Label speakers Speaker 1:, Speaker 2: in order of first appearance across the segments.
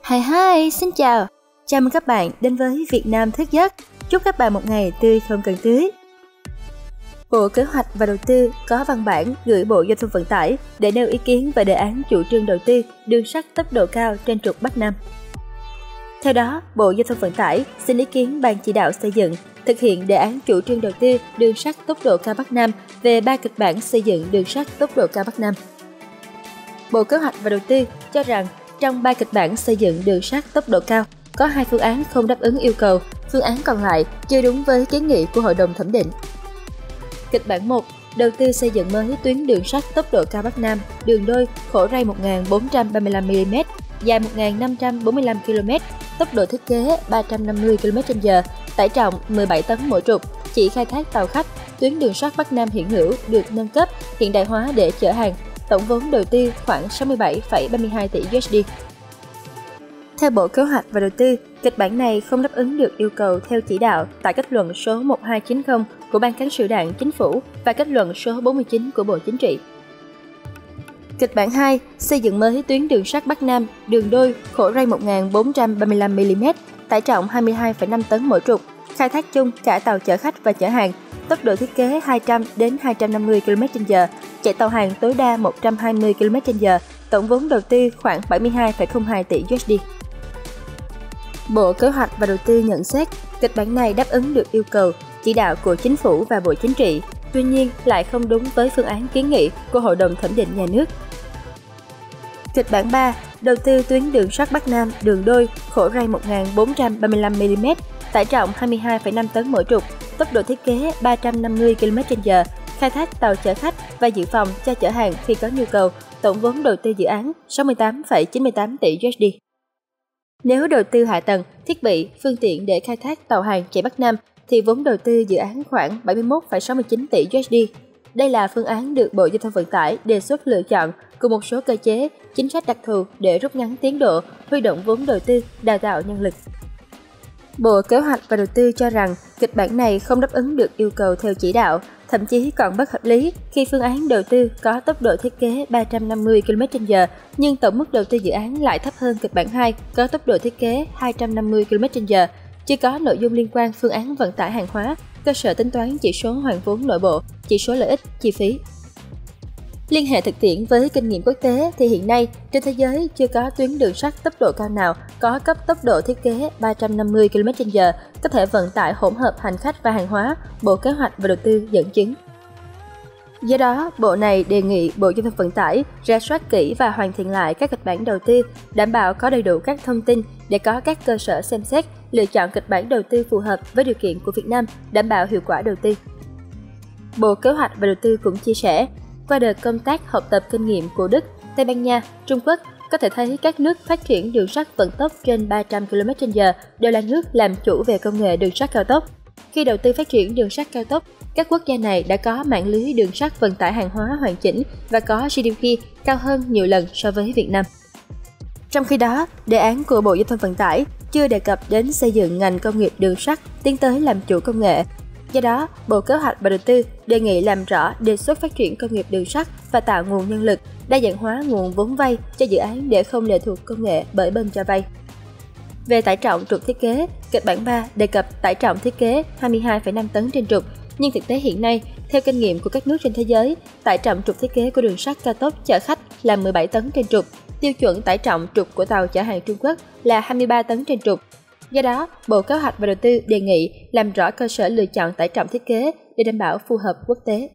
Speaker 1: Hi, xin chào. Chào mừng các bạn đến với Việt Nam Thức Giấc. Chúc các bạn một ngày tươi không cần tưới. Bộ Kế hoạch và Đầu tư có văn bản gửi Bộ Giao thông Vận tải để nêu ý kiến về đề án chủ trương đầu tư đường sắt tốc độ cao trên trục Bắc Nam. Theo đó, Bộ Giao thông Vận tải xin ý kiến Ban chỉ đạo xây dựng thực hiện đề án chủ trương đầu tư đường sắt tốc độ cao Bắc Nam về 3 kịch bản xây dựng đường sắt tốc độ cao Bắc Nam. Bộ Kế hoạch và Đầu tư cho rằng trong 3 kịch bản xây dựng đường sắt tốc độ cao, có 2 phương án không đáp ứng yêu cầu, phương án còn lại chưa đúng với kiến nghị của Hội đồng thẩm định. Kịch bản 1, đầu tư xây dựng mới tuyến đường sắt tốc độ cao Bắc Nam, đường đôi, khổ ray 1435mm, dài 1545 km, tốc độ thiết kế 350 km/h, tải trọng 17 tấn mỗi trục, chỉ khai thác tàu khách, tuyến đường sắt Bắc Nam hiện hữu được nâng cấp, hiện đại hóa để chở hàng, tổng vốn đầu tư khoảng 67,32 tỷ USD. Theo Bộ Kế hoạch và Đầu tư, kịch bản này không đáp ứng được yêu cầu theo chỉ đạo tại kết luận số 1290 của Ban Cán sự Đảng Chính phủ và kết luận số 49 của Bộ Chính trị. Kịch bản 2, xây dựng mới tuyến đường sắt Bắc Nam, đường đôi, khổ ray 1435mm, tải trọng 22,5 tấn mỗi trục, khai thác chung cả tàu chở khách và chở hàng, tốc độ thiết kế 200 đến 250 km/h, chạy tàu hàng tối đa 120 km/h, tổng vốn đầu tư khoảng 72,02 tỷ USD. Bộ Kế hoạch và Đầu tư nhận xét, kịch bản này đáp ứng được yêu cầu, chỉ đạo của Chính phủ và Bộ Chính trị, tuy nhiên lại không đúng với phương án kiến nghị của Hội đồng thẩm định nhà nước. Kịch bản 3, đầu tư tuyến đường sắt Bắc Nam, đường đôi, khổ ray 1435mm, tải trọng 22,5 tấn mỗi trục, tốc độ thiết kế 350 km/h, khai thác tàu chở khách và dự phòng cho chở hàng khi có nhu cầu, tổng vốn đầu tư dự án 68,98 tỷ USD. Nếu đầu tư hạ tầng, thiết bị, phương tiện để khai thác tàu hàng chạy Bắc Nam thì vốn đầu tư dự án khoảng 71,69 tỷ USD. Đây là phương án được Bộ Giao thông Vận tải đề xuất lựa chọn cùng một số cơ chế, chính sách đặc thù để rút ngắn tiến độ, huy động vốn đầu tư, đào tạo nhân lực. Bộ Kế hoạch và Đầu tư cho rằng kịch bản này không đáp ứng được yêu cầu theo chỉ đạo, thậm chí còn bất hợp lý khi phương án đầu tư có tốc độ thiết kế 350 km/h nhưng tổng mức đầu tư dự án lại thấp hơn kịch bản 2 có tốc độ thiết kế 250 km/h, chưa có nội dung liên quan phương án vận tải hàng hóa, cơ sở tính toán chỉ số hoàn vốn nội bộ, chỉ số lợi ích, chi phí. Liên hệ thực tiễn với kinh nghiệm quốc tế thì hiện nay trên thế giới chưa có tuyến đường sắt tốc độ cao nào có cấp tốc độ thiết kế 350 km/h có thể vận tải hỗn hợp hành khách và hàng hóa, Bộ Kế hoạch và Đầu tư dẫn chứng. Do đó, Bộ này đề nghị Bộ Giao thông Vận tải rà soát kỹ và hoàn thiện lại các kịch bản đầu tư, đảm bảo có đầy đủ các thông tin để có các cơ sở xem xét, lựa chọn kịch bản đầu tư phù hợp với điều kiện của Việt Nam, đảm bảo hiệu quả đầu tư. Bộ Kế hoạch và Đầu tư cũng chia sẻ, qua đợt công tác học tập kinh nghiệm của Đức, Tây Ban Nha, Trung Quốc, có thể thấy các nước phát triển đường sắt vận tốc trên 300 km/h đều là nước làm chủ về công nghệ đường sắt cao tốc. Khi đầu tư phát triển đường sắt cao tốc, các quốc gia này đã có mạng lưới đường sắt vận tải hàng hóa hoàn chỉnh và có GDP cao hơn nhiều lần so với Việt Nam. Trong khi đó, đề án của Bộ Giao thông Vận tải chưa đề cập đến xây dựng ngành công nghiệp đường sắt tiến tới làm chủ công nghệ. Do đó, Bộ Kế hoạch và Đầu tư đề nghị làm rõ đề xuất phát triển công nghiệp đường sắt và tạo nguồn nhân lực, đa dạng hóa nguồn vốn vay cho dự án để không lệ thuộc công nghệ bởi bên cho vay. Về tải trọng trục thiết kế, kịch bản 3 đề cập tải trọng thiết kế 22,5 tấn trên trục, nhưng thực tế hiện nay, theo kinh nghiệm của các nước trên thế giới, tải trọng trục thiết kế của đường sắt cao tốc chở khách là 17 tấn trên trục, tiêu chuẩn tải trọng trục của tàu chở hàng Trung Quốc là 23 tấn trên trục. Do đó, Bộ Kế hoạch và Đầu tư đề nghị làm rõ cơ sở lựa chọn tải trọng thiết kế để đảm bảo phù hợp quốc tế.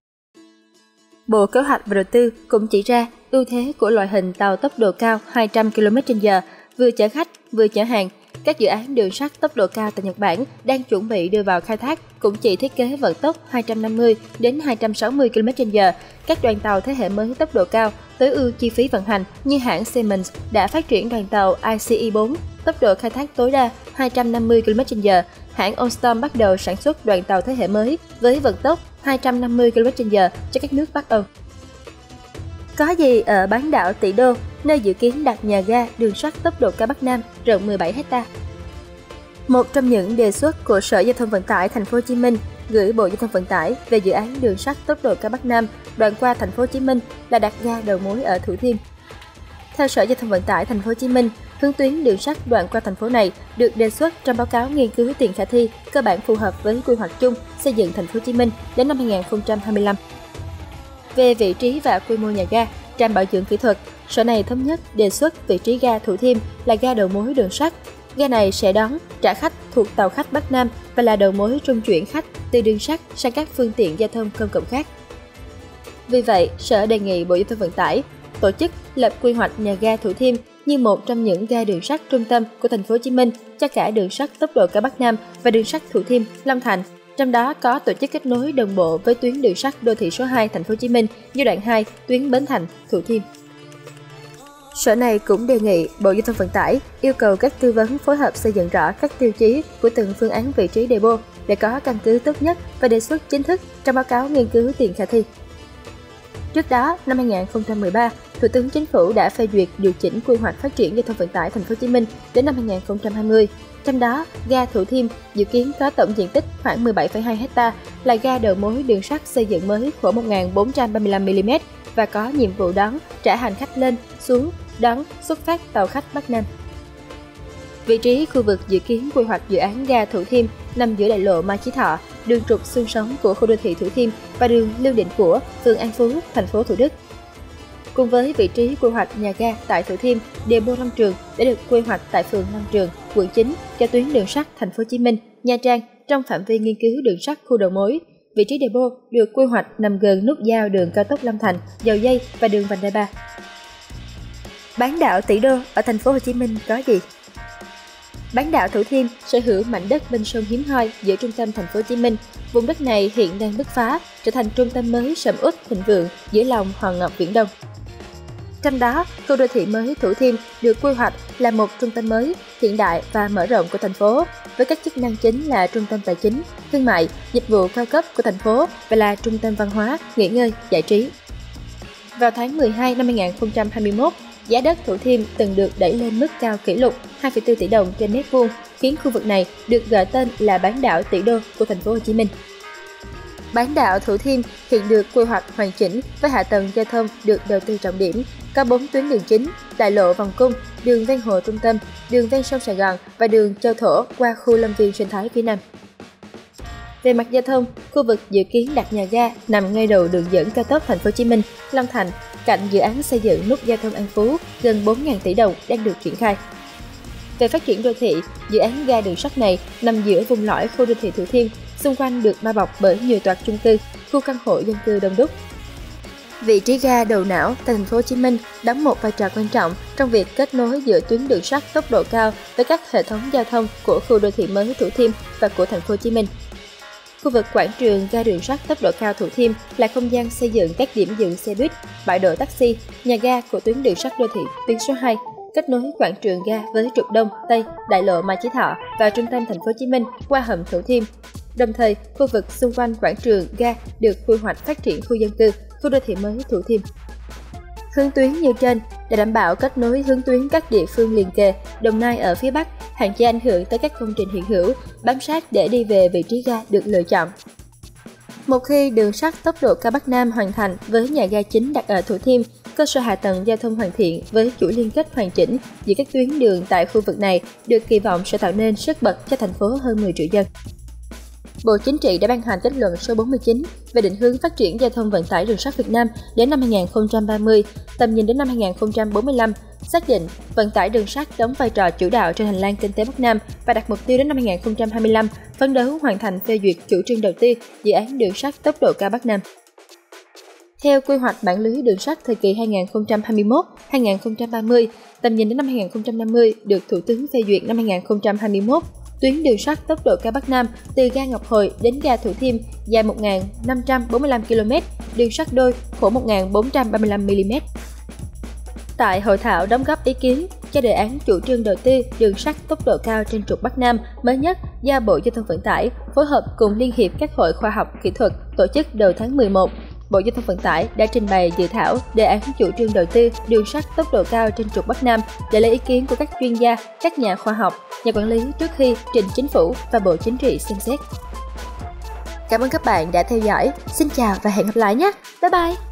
Speaker 1: Bộ Kế hoạch và Đầu tư cũng chỉ ra ưu thế của loại hình tàu tốc độ cao 200 km/h, vừa chở khách, vừa chở hàng. Các dự án đường sắt tốc độ cao tại Nhật Bản đang chuẩn bị đưa vào khai thác cũng chỉ thiết kế vận tốc 250 đến 260 km/h. Các đoàn tàu thế hệ mới tốc độ cao, tối ưu chi phí vận hành như hãng Siemens đã phát triển đoàn tàu ICE4, tốc độ khai thác tối đa 250 km/h. Hãng Alstom bắt đầu sản xuất đoàn tàu thế hệ mới với vận tốc 250 km/h cho các nước Bắc Âu. Có gì ở bán đảo Tỷ Đô, nơi dự kiến đặt nhà ga đường sắt tốc độ cao Bắc Nam rộng 17 ha? Một trong những đề xuất của Sở Giao thông Vận tải Thành phố Hồ Chí Minh gửi Bộ Giao thông Vận tải về dự án đường sắt tốc độ cao Bắc Nam đoạn qua Thành phố Hồ Chí Minh là đặt ga đầu mối ở Thủ Thiêm. Theo Sở Giao thông Vận tải Thành phố Hồ Chí Minh, hướng tuyến đường sắt đoạn qua thành phố này được đề xuất trong báo cáo nghiên cứu tiền khả thi cơ bản phù hợp với quy hoạch chung xây dựng thành phố Hồ Chí Minh đến năm 2025. Về vị trí và quy mô nhà ga, trạm bảo dưỡng kỹ thuật, Sở này thống nhất đề xuất vị trí ga Thủ Thiêm là ga đầu mối đường sắt. Ga này sẽ đón, trả khách thuộc tàu khách Bắc Nam và là đầu mối trung chuyển khách từ đường sắt sang các phương tiện giao thông công cộng khác. Vì vậy, Sở đề nghị Bộ Giao thông Vận tải tổ chức lập quy hoạch nhà ga Thủ Thiêm như một trong những ga đường sắt trung tâm của thành phố Hồ Chí Minh cho cả đường sắt tốc độ cao Bắc Nam và đường sắt Thủ Thiêm, Long Thành. Trong đó có tổ chức kết nối đồng bộ với tuyến đường sắt đô thị số 2 thành phố Hồ Chí Minh giai đoạn 2 tuyến Bến Thành, Thủ Thiêm. Sở này cũng đề nghị Bộ Giao thông Vận tải yêu cầu các tư vấn phối hợp xây dựng rõ các tiêu chí của từng phương án vị trí depot để có căn cứ tốt nhất và đề xuất chính thức trong báo cáo nghiên cứu tiền khả thi. Trước đó, năm 2013, Thủ tướng Chính phủ đã phê duyệt điều chỉnh quy hoạch phát triển giao thông vận tải thành phố Hồ Chí Minh đến năm 2020. Trong đó, ga Thủ Thiêm dự kiến có tổng diện tích khoảng 17,2 ha, là ga đầu mối đường sắt xây dựng mới khổ 1.435 mm và có nhiệm vụ đón, trả hành khách lên, xuống, đón, xuất phát tàu khách Bắc Nam. Vị trí khu vực dự kiến quy hoạch dự án ga Thủ Thiêm nằm giữa đại lộ Mai Chí Thọ, đường trục xương sống của khu đô thị Thủ Thiêm và đường Lưu Định của phường An Phú, thành phố Thủ Đức. Cùng với vị trí quy hoạch nhà ga tại Thủ Thiêm, depot Long Trường đã được quy hoạch tại phường Long Trường, quận 9 cho tuyến đường sắt thành phố Hồ Chí Minh, Nha Trang trong phạm vi nghiên cứu đường sắt khu đầu mối. Vị trí depot được quy hoạch nằm gần nút giao đường cao tốc Long Thành, Dầu Dây và đường vành đai 3. Bán đảo tỷ đô ở thành phố Hồ Chí Minh có gì? Bán đảo Thủ Thiêm sở hữu mảnh đất bên sông hiếm hoi giữa trung tâm thành phố Hồ Chí Minh. Vùng đất này hiện đang bứt phá, trở thành trung tâm mới sầm uất thịnh vượng giữa lòng hòn ngọc Viễn Đông. Trong đó, khu đô thị mới Thủ Thiêm được quy hoạch là một trung tâm mới, hiện đại và mở rộng của thành phố, với các chức năng chính là trung tâm tài chính, thương mại, dịch vụ cao cấp của thành phố và là trung tâm văn hóa, nghỉ ngơi, giải trí. Vào tháng 12 năm 2021, giá đất Thủ Thiêm từng được đẩy lên mức cao kỷ lục 2,4 tỷ đồng trên mét vuông, khiến khu vực này được gọi tên là bán đảo tỷ đô của thành phố Hồ Chí Minh. Bán đảo Thủ Thiêm hiện được quy hoạch hoàn chỉnh với hạ tầng giao thông được đầu tư trọng điểm, có 4 tuyến đường chính, đại lộ vòng cung, đường ven hồ trung tâm, đường ven sông Sài Gòn và đường Châu Thổ qua khu lâm viên sinh thái phía Nam. Về mặt giao thông, khu vực dự kiến đặt nhà ga nằm ngay đầu đường dẫn cao tốc thành phố Hồ Chí Minh, Long Thành, cạnh dự án xây dựng nút giao thông An Phú gần 4.000 tỷ đồng đang được triển khai. Về phát triển đô thị, dự án ga đường sắt này nằm giữa vùng lõi khu đô thị Thủ Thiêm, xung quanh được bao bọc bởi nhiều tòa chung cư, khu căn hộ dân cư đông đúc. Vị trí ga đầu não tại thành phố Hồ Chí Minh đóng một vai trò quan trọng trong việc kết nối giữa tuyến đường sắt tốc độ cao với các hệ thống giao thông của khu đô thị mới Thủ Thiêm và của thành phố Hồ Chí Minh. Khu vực quảng trường ga đường sắt tốc độ cao Thủ Thiêm là không gian xây dựng các điểm dừng xe buýt, bãi đỗ taxi, nhà ga của tuyến đường sắt đô thị tuyến số 2, kết nối quảng trường ga với trục Đông, Tây, đại lộ Mai Chí Thọ và trung tâm thành phố Hồ Chí Minh qua hầm Thủ Thiêm. Đồng thời, khu vực xung quanh quảng trường ga được quy hoạch phát triển khu dân cư, khu đô thị mới Thủ Thiêm. Hướng tuyến như trên để đảm bảo kết nối hướng tuyến các địa phương liền kề, Đồng Nai ở phía Bắc, hạn chế ảnh hưởng tới các công trình hiện hữu, bám sát để đi về vị trí ga được lựa chọn. Một khi đường sắt tốc độ cao Bắc Nam hoàn thành với nhà ga chính đặt ở Thủ Thiêm, cơ sở hạ tầng giao thông hoàn thiện với chuỗi liên kết hoàn chỉnh giữa các tuyến đường tại khu vực này được kỳ vọng sẽ tạo nên sức bật cho thành phố hơn 10 triệu dân. Bộ Chính trị đã ban hành kết luận số 49 về định hướng phát triển giao thông vận tải đường sắt Việt Nam đến năm 2030, tầm nhìn đến năm 2045, xác định vận tải đường sắt đóng vai trò chủ đạo trên hành lang kinh tế Bắc Nam và đặt mục tiêu đến năm 2025, phấn đấu hoàn thành phê duyệt chủ trương đầu tư dự án đường sắt tốc độ cao Bắc Nam. Theo quy hoạch mạng lưới đường sắt thời kỳ 2021-2030, tầm nhìn đến năm 2050 được Thủ tướng phê duyệt năm 2021, tuyến đường sắt tốc độ cao Bắc Nam từ ga Ngọc Hồi đến ga Thủ Thiêm dài 1.545 km, đường sắt đôi khổ 1.435 mm. Tại hội thảo đóng góp ý kiến cho đề án chủ trương đầu tư đường sắt tốc độ cao trên trục Bắc Nam mới nhất do Bộ Giao thông Vận tải phối hợp cùng Liên hiệp các hội khoa học kỹ thuật tổ chức đầu tháng 11, Bộ Giao thông Vận tải đã trình bày dự thảo đề án chủ trương đầu tư đường sắt tốc độ cao trên trục Bắc Nam để lấy ý kiến của các chuyên gia, các nhà khoa học, nhà quản lý trước khi trình Chính phủ và Bộ Chính trị xem xét. Cảm ơn các bạn đã theo dõi. Xin chào và hẹn gặp lại nhé. Bye bye!